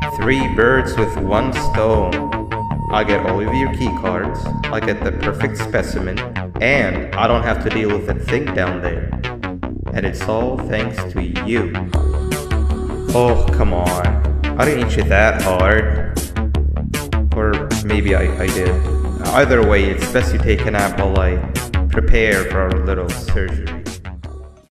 Three birds with one stone. I get all of your key cards, I get the perfect specimen, and I don't have to deal with that thing down there. And it's all thanks to you. Oh, come on. I didn't hit you that hard. Or maybe I did. Either way, it's best you take a nap while I prepare for our little surgery.